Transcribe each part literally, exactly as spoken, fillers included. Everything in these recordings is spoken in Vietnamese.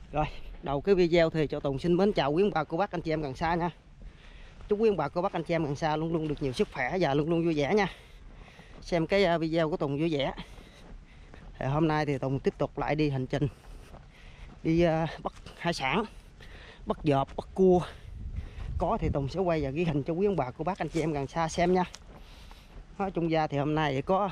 Rồi, đầu cái video thì cho Tùng xin mến chào quý ông bà cô bác anh chị em gần xa nha. Chúc quý ông bà cô bác anh chị em gần xa luôn luôn được nhiều sức khỏe và luôn luôn vui vẻ nha. Xem cái video của Tùng vui vẻ. Thì hôm nay thì Tùng tiếp tục lại đi hành trình đi uh, bắt hải sản, bắt dợp, bắt cua. Có thì Tùng sẽ quay và ghi hình cho quý ông bà cô bác anh chị em gần xa xem nha. Nói chung ra thì hôm nay thì có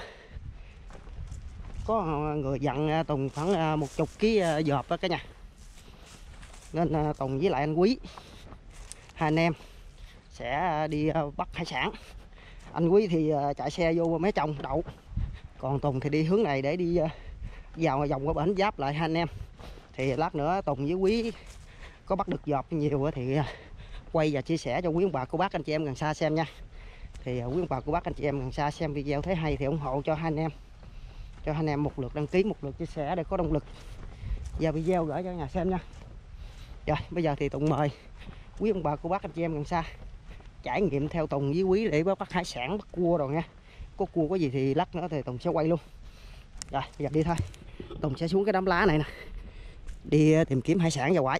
có người dặn Tùng khoảng một chục ký dợp đó cả nhà. Nên Tùng với lại anh Quý, hai anh em sẽ đi bắt hải sản. Anh Quý thì chạy xe vô mé trồng đậu, còn Tùng thì đi hướng này để đi vào vòng qua bển giáp lại hai anh em. Thì lát nữa Tùng với Quý có bắt được dợp nhiều thì quay và chia sẻ cho quý ông bà cô bác anh chị em gần xa xem nha. Thì quý ông bà cô bác anh chị em gần xa xem video thấy hay thì ủng hộ cho hai anh em, cho hai anh em một lượt đăng ký, một lượt chia sẻ để có động lực và video gửi cho nhà xem nha. Rồi bây giờ thì Tùng mời quý ông bà cô bác anh chị em gần xa trải nghiệm theo Tùng với Quý để bắt hải sản, bắt cua rồi nha. Có cua có gì thì lát nữa thì Tùng sẽ quay luôn. Rồi bây giờ đi thôi. Tùng sẽ xuống cái đám lá này nè, đi tìm kiếm hải sản và quải.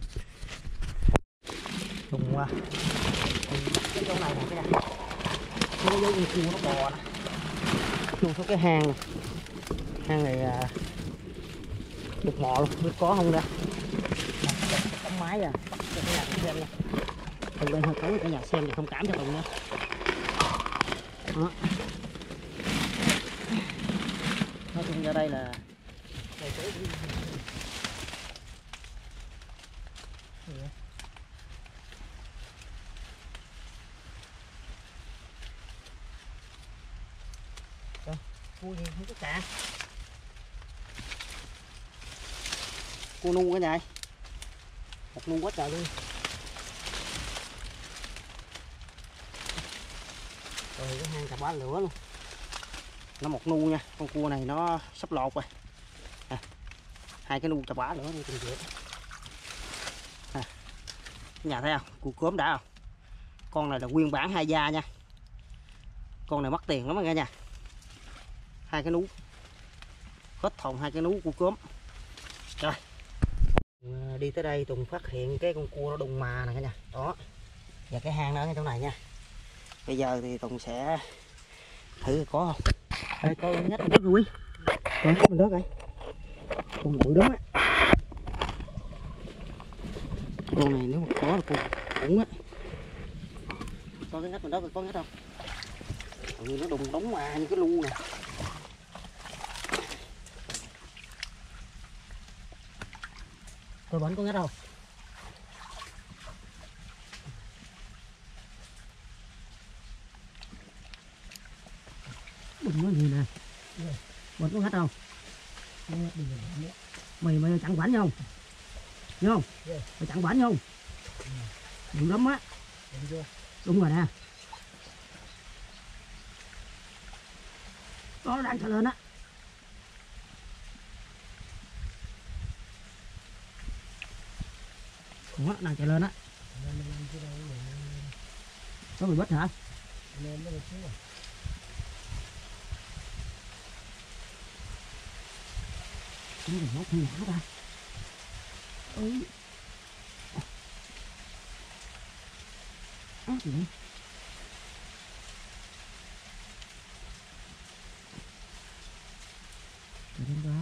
Tùng qua cái chỗ này nè cái này, nó giống như cua nó bò nè, luôn xuống cái hang này. Hang này được mò luôn, biết có không ra. Tấm máy à, bắt cho cả nhà xem nha. Từ bên hơi tối cả nhà xem thì không cảm cho Tùng nha. Đó. Nói chung ra đây là đây tối cũng... Cua gì không có cả. Cua nu cả nhà. Một nu quá trời luôn. Rồi cái hang chà bá lửa luôn. Nó một nu nha, con cua này nó sắp lột rồi. À, hai cái nu chà bá lửa đi từng dĩa. À, nhà thấy không? Cua cớm đã không? Con này là nguyên bản hai da nha. Con này mất tiền lắm cả nhà. Hai cái nú hết thòng, hai cái nú cua cớm. Rồi đi tới đây Tùng phát hiện cái con cua nó đùng mà nè cả nhà. Đó, và cái hang đó ở chỗ này nha. Bây giờ thì Tùng sẽ thử có không. Đây có nhách mình đất rồi Quý, con nhách mình đất đây, con bự đúng á. Con này nếu mà có là con cũng á. Có cái nhách mình đất rồi, có nhách không? Ừ, nó đùng đóng mà như cái lu nè. Tôi bẩn có ngắt đâu. Đừng nói gì nè. Bẩn có ngắt đâu. Mày mày chặn quảnh không? Nhớ không? Mày chặn quảnh không? Đừng lắm á. Đúng rồi nè. Nó đang trở lên á. Ủa, đang chạy lên á. Có bị bít hả? Cũng đừng nói không nhỏ ta. Ừ. Á gì vậy? Để đến ra.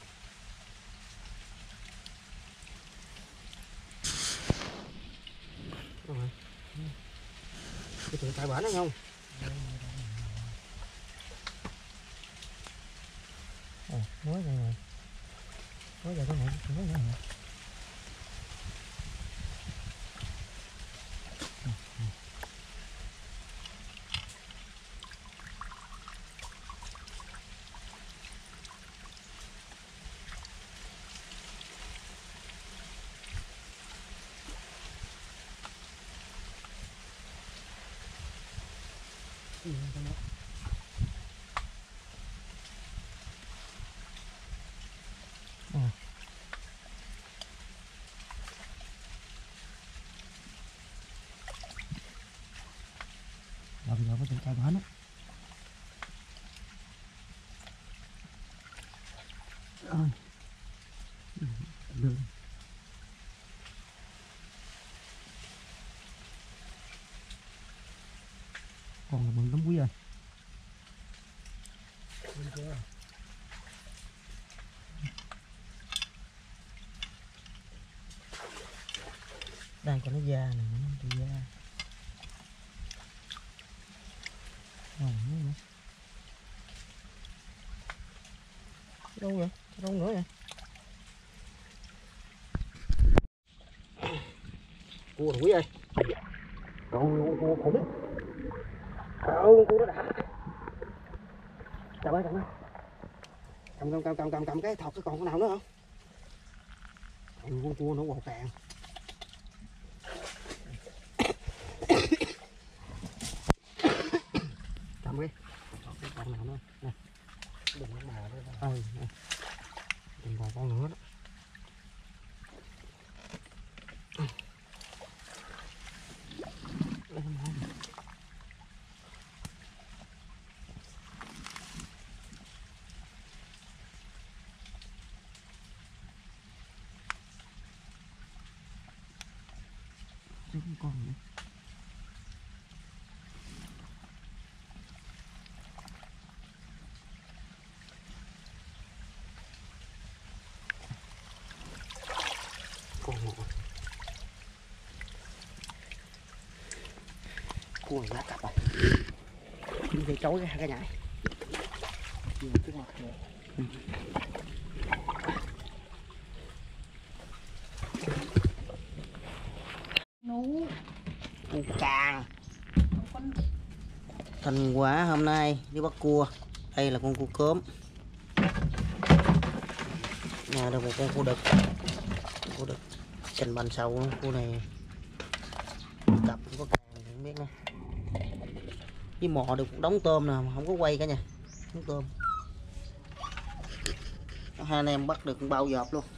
Rồi. Cái chuyện tại bển đó không? Ồ, mới rồi rồi. Mới giờ có này, mới nữa hả? Ừ, à. Rồi giờ có chạy bển á. Rồi. Đường. Đây cho nó da này, nó da. Ngon nữa. Đâu vậy? Đâu nữa vậy? Cua đuổi ơi. Con cua khủng. Con cua nó đã. Cầm ơi, cầm ơi. Cầm cầm cầm cầm cầm cầm cái thọt cái còn cái nào nữa không? Con cua, cua nó bò càng. Cầm đi. Cái con nào nữa. Nè. Đừng có bò nữa. Ừ. Đừng bò con nữa đó. Trúng con nữa. Con một cua lá cặp rồi. Đi về chối cái cái nhảy. Nú cua càng. Thành quả hôm nay đi bắt cua. Đây là con cua cớm. Nè, đây một con cua đực. Cua đực chành bành sầu. Cua này cặp không có càng không biết nè. Với mò được một đống tôm nè, mà không có quay cả nha. Đống tôm. Hai anh em bắt được bao dọp luôn.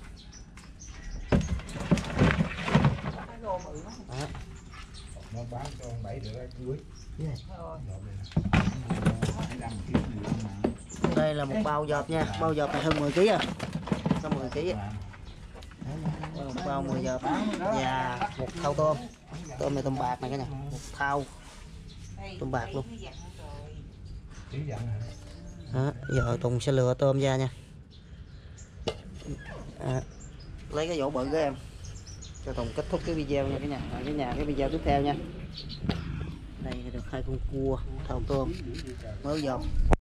Đó. Nó bán cho bảy được cưới. Đây là một bao dọp nha, bao dọp này hơn mười ký à. Hơn mười ký à. Một bao mười dọp và một thau tôm. Tôm này tôm bạc này cả nhà, một thau tôm bạc luôn. Đó, giờ Tùng sẽ lựa tôm ra nha. À, lấy cái vỗ bự của em cho Tùng kết thúc cái video nha cả nhà. Ở cái nhà cái video tiếp theo nha. Đây được hai con cua, thau tôm, mới dọc.